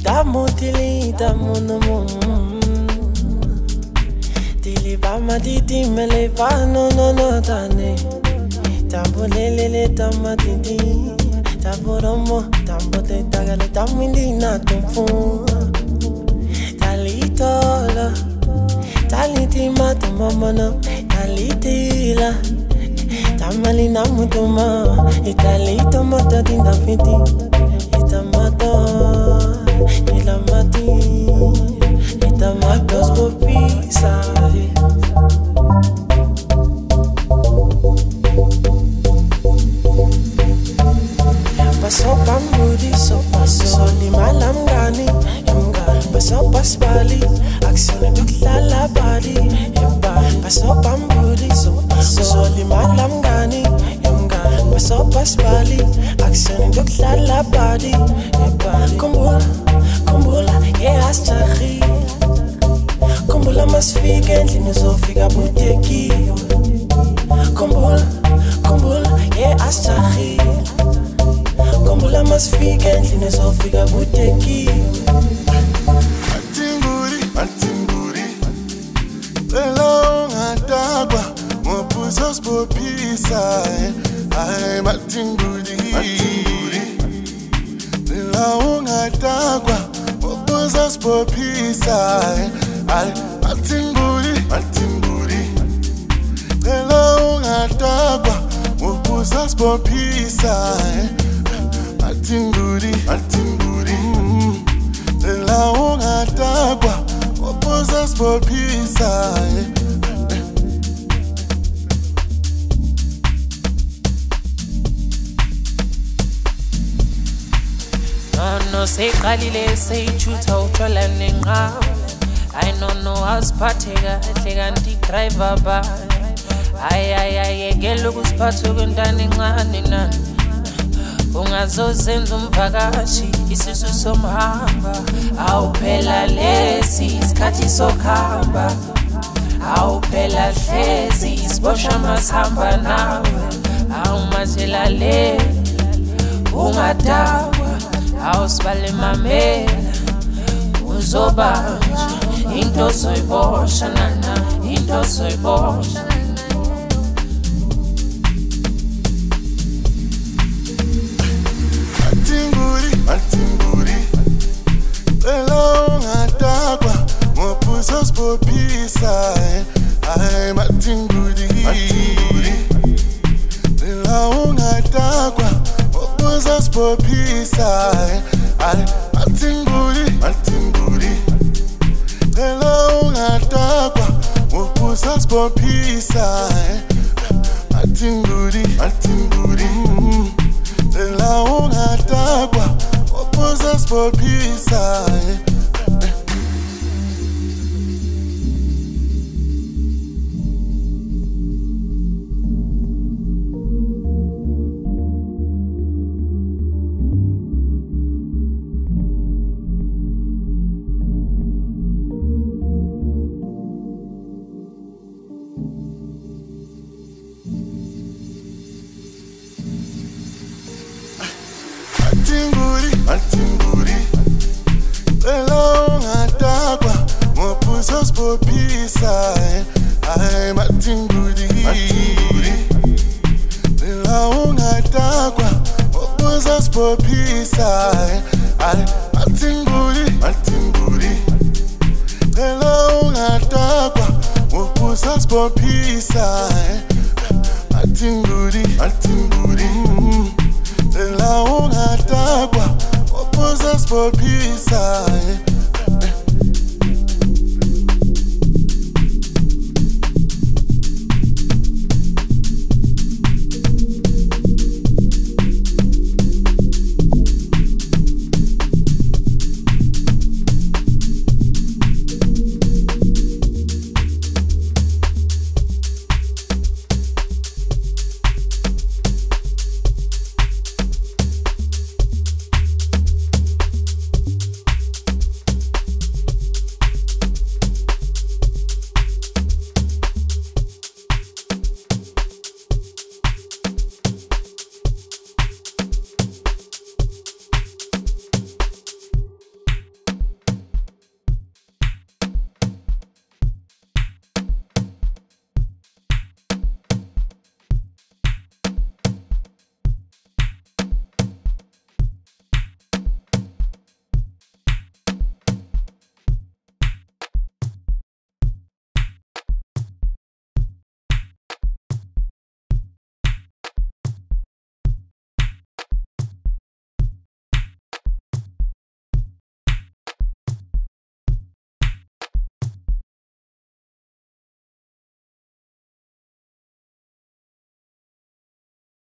Tamutili tamunumu Tili bama titi mele no tane Tambulele tamatiti Taburomo tambote tagale tamindi na tumfu Talitola Taliti matumamana Talitila Tamali namutuma Italito mata dindafiti Itamato Itamatos por pizza. Paso pambudi, so paso limalam gani, paso paspali, acción de la body, paso pambudi, so paso limalam gani, paso paspali, acción de la body, Kumbula, yeah, astaghi. Kumbula masfika endlini uzofika buteki. Kumbula, yeah, astaghi. Kumbula masfika endlini uzofika buteki. Matinguri, ela ngadagwa, mopuzos popisa. Ay, matinguri. Ungatagwa opposas por pisa al matinguri ela ungatagwa opposas por pisa matinguri ela ungatagwa opposas por pisa No say qalile say chutha uthola nenqa I don't know asiphatheka ehle kanti driver ba ay yekela ukusiphatha kwentana encane nani ungazozenza umvakashi isisu somhamba awuphela lesi isikhathi sokuhamba awuphela hlezi isibosha masihamba nawe awumathela le ungadawa Ausbale mamela Uzobanja Into soybosha nana Into soybosha Matinguri Ela ungatagwa Mopuzos popisa Ay matinguri Ela ungatagwa Mopuzos popisa Ay matinguri Ela ungatagwa Mopuzos popisa Matinguri Ela ungatagwa Mopuzos popisa Matinguri Ela ungatagwa Mopuzos popisa Ay matinguri Ela ungatagwa Mopuzos popisa Ay matinguri Ela ungatagwa Mopuzos popisa Matinguri Ela ungatagwa Opposas por pizza